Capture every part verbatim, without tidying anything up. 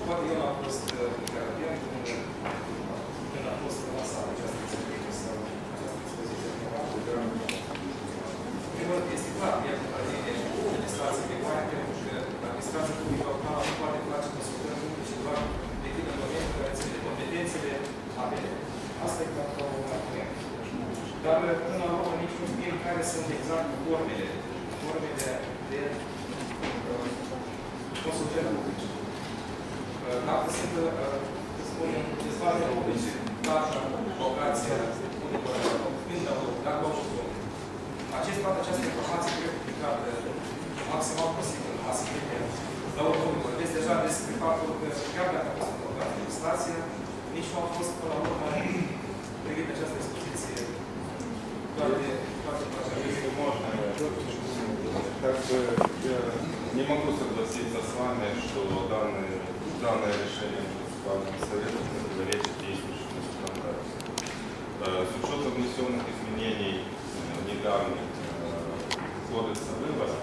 Poate eu n-am fost gardian, când a fost lansată această expoziție sau această expoziție undeva. Primul este clar, ea contravine legislației vigoare, pentru că administrația publică locală nu poate face consultări publice doar decât în momentul care ține de competențele avere. Asta e ca un argument. Dar, până la urmă, nici nu știm care sunt exact formele, formele de uh, consultări publice. Uh, dacă sunt, uh, să spunem, dezbatere publice, data, locația, când au loc, dacă au loc. Acest, toată această informație trebuie publicată maximal posibil, asimetric. Dar oricum, vorbesc deja despre faptul că chiar dacă a fost învățată legislația, nici nu a fost până la urmă pregătită această expoziție toate toate Если можно, как бы я не могу согласиться с вами, что данное, данное решение муниципального совета противоречит действующему законодательству. С учетом внесенных изменений недавних кодекса выборов,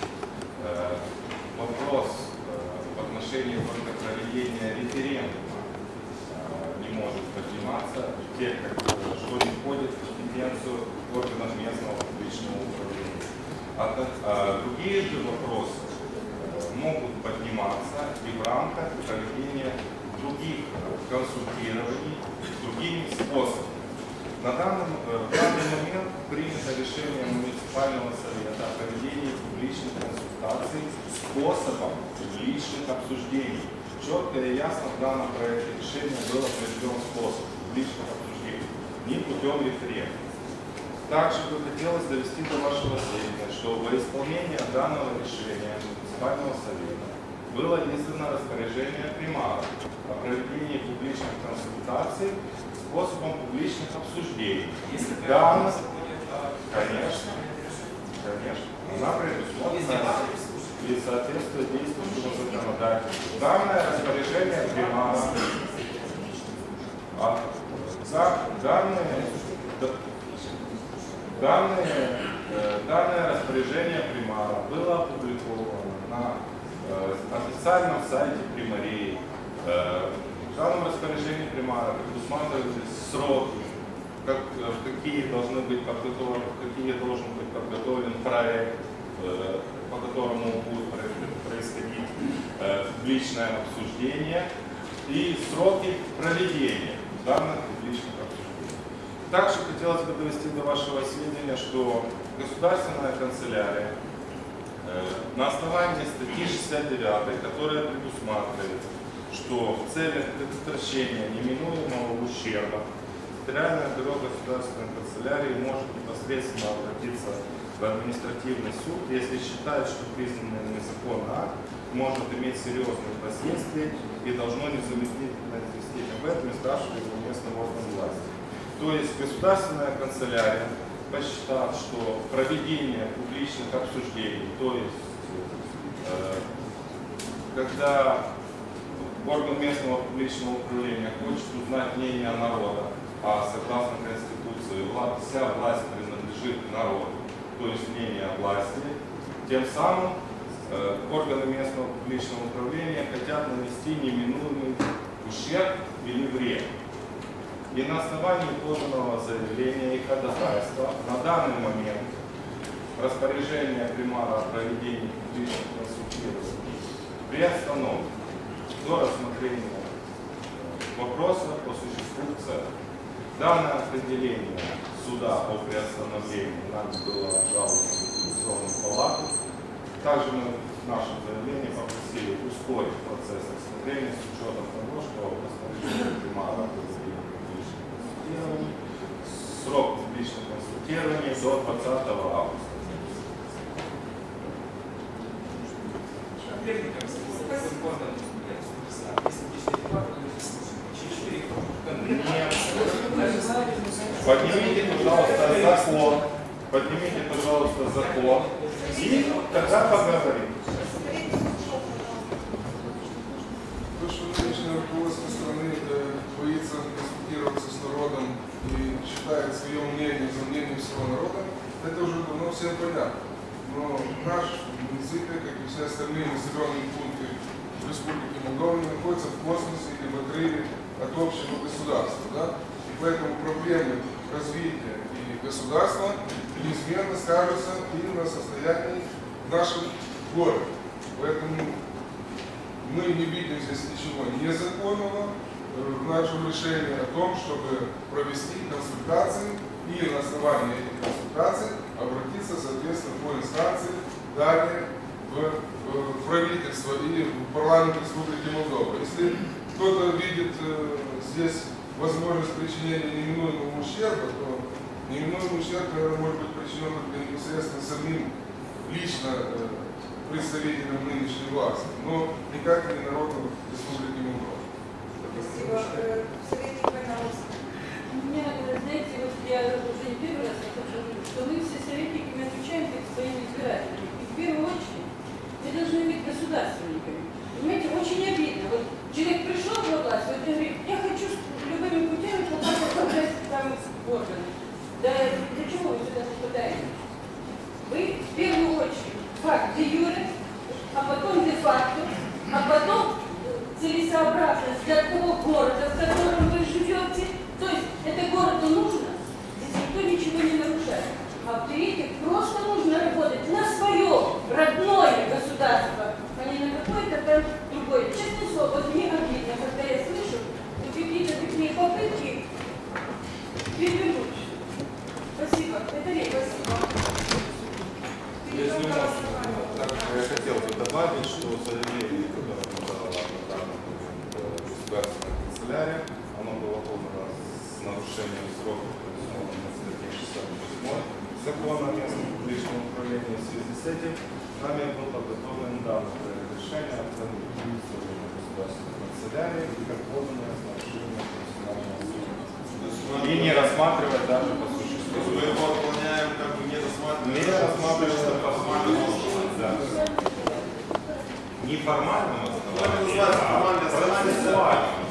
вопрос в отношении только проведения референдума не может подниматься, тех, что не входит в компетенцию органов местного публичного управления. А, а другие же вопросы могут подниматься и в рамках проведения других консультирований другими способами. На данный, в данный момент принято решение муниципального совета о проведении публичных консультаций способом публичных обсуждений. Четко и ясно в данном проекте решения был определен способ публичных обсуждений, не путем референдума. Также бы хотелось довести до вашего сведения, что во исполнение данного решения муниципального совета было издано распоряжение примара о проведении публичных консультаций способом публичных обсуждений. Если Данно... Конечно, конечно. Она предусмотрена и соответствует действующему законодательству. Данное распоряжение примара, а, данные, данные, данное распоряжение примара было опубликовано на э, официальном сайте примарии. В данном распоряжении примара предусматривались сроки, как, какие должны быть подготовлены, какие должен быть подготовлен проект, э, по которому будет происходить э, публичное обсуждение, и сроки проведения данных публичных обсуждений. Также хотелось бы довести до вашего сведения, что государственная канцелярия э, на основании статьи шестьдесят девять, которая предусматривает, что в целях предотвращения неминуемого ущерба Федеральное бюро государственной канцелярии может непосредственно обратиться в административный суд, если считает, что признанный незаконный акт может иметь серьезные последствия и должно незамедлительно известить об этом и спрашивать его местного органа власти. То есть государственная канцелярия, посчитав, что проведение публичных обсуждений, то есть э, когда орган местного публичного управления хочет узнать мнение народа, а согласно Конституции вся власть принадлежит народу, то есть мнение власти, тем самым э, органы местного публичного управления хотят нанести неминуемый ущерб или вред. И на основании поданного заявления и ходатайства на данный момент распоряжение примара о проведении публичных консультирований приостановлено до рассмотрения вопроса по существу целого. Данное определение суда о приостановлении нам было обжаловано в Конституционную палату. Также мы в нашем заявлении попросили ускорить процесс рассмотрения с учетом того, что распоряжение примара о проведении публичных консультирований, срок публичных консультирований до двадцатого августа. Поднимите, пожалуйста, закон. Поднимите, пожалуйста, закон. И тогда поговорим. То, что нынешнее руководство страны боится консультироваться с народом и считает свое мнение за мнением всего народа, это уже давно всем понятно. Но наш муниципий, как и все остальные населенные пункты в Республики Молдова не находится в космосе или в отрыве от общего государства. Да? И поэтому проблемы развития и государства неизменно скажутся и на состоянии в нашем городе. Поэтому мы не видим здесь ничего незаконного в нашем решении о том, чтобы провести консультации и на основании этих консультаций обратиться, соответственно, по инстанции далее в, в правительство и в парламент Республики Молдова. Если кто-то видит э, здесь возможность причинения неминуемого ущерба, то неминуемый ущерб, наверное, может быть причинен только непосредственно самим лично э, представителям нынешней власти, но никак не народу Республики Молдова. Спасибо. Советник, пожалуйста. Мне, знаете, вот я уже не первый раз хочу, что мы все советники, мы отвечаем перед своими избирателями. И в первую очередь мы должны быть государственниками. Понимаете, очень обидно. Вот человек пришел во власть, вот он говорит, я хочу любыми путями попасть в там органы. Да для чего вы сюда попадаете? Вы в первую очередь факт де юре, а потом де факто, а потом целесообразность для того города, в котором вы живете. То есть это городу нужно, здесь никто ничего не нарушает. А в-третьих, просто нужно работать на свое родное государство, а не на какое-то там другое. Честное слово, вот мне обидно, когда я слышу какие-то такие попытки перевернуть. Спасибо. Это не спасибо. Если можно, так, я хотел бы добавить, что заявление, которое подала государственная канцелярия, оно было подано с нарушением сроков, предусмотренных статьей шестьдесят восемь закона о местном публичном управлении. В связи с этим нами был подготовлен данный проект решения о заявлении государственной канцелярии и как поданное с нарушением профессионального суда. И не рассматривать даже по существу. Мы его отклоняем, как бы не рассматриваем. Не рассматривается по формальному основанию. Да. Не формальному основанию, а процессуальному.